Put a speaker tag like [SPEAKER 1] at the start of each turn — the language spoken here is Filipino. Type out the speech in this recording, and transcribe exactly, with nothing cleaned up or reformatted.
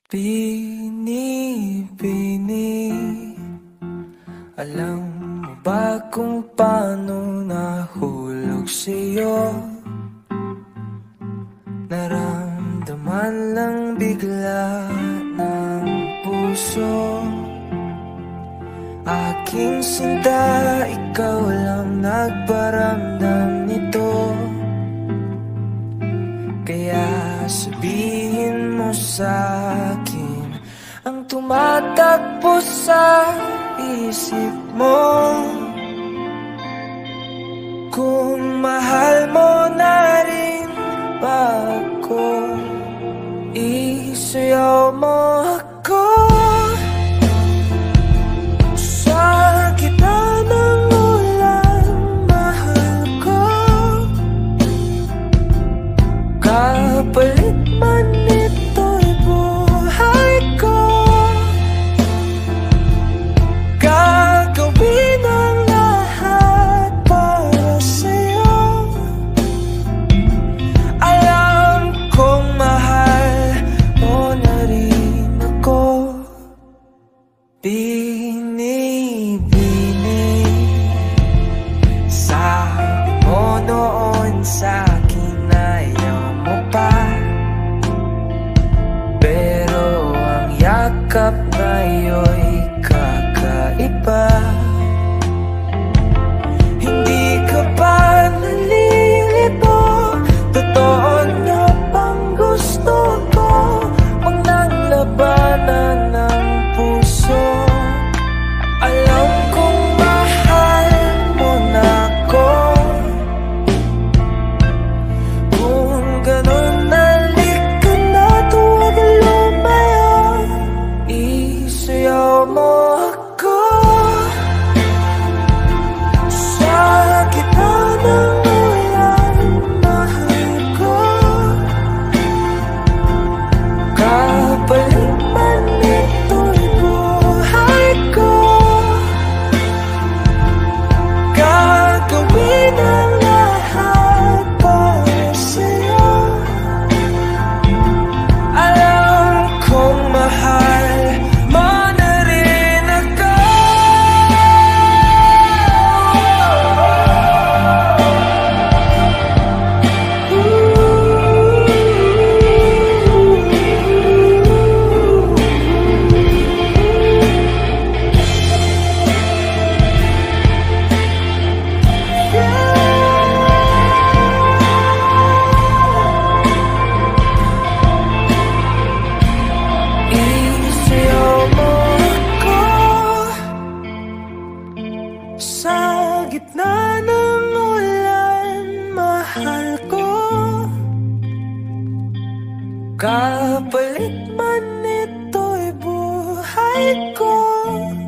[SPEAKER 1] Binibini, alam mo ba kung paano nahulog sa'yo? Naramdaman lang bigla ng puso. Aking sinta, ikaw lang nagparamdam nito. Kaya sabihin mo sa'kin ang tumatakbo sa isip mo. Kung mahal mo na rin ba ako, isayaw mo ako sa gitna ng ulan, mahal ko. Kapalit man ito'y buhay ko, gagawin ang lahat para sa'yo. Alam kong mahal mo na rin ako. Binibini, sabi mo noon sa'kin ayaw mo pa, pero ang yakap ngayon'y kakaiba. Hindi ka ba nalilito? Totoo na bang gusto ko? Huwag nang labanan ng puso. Alam kong mahal mo na ako. Kung ganun, halika na't huwag lumayo. Isayaw mo ako sa gitna ng ulan, mahal ko. Kapalit man ito'y buhay ko, gagawin ang lahat para sa'yo. Alam kong mahal mo na rin ako. Isayaw mo ako sa gitna ng ulan, mahal ko. Kapalit man ito'y buhay ko,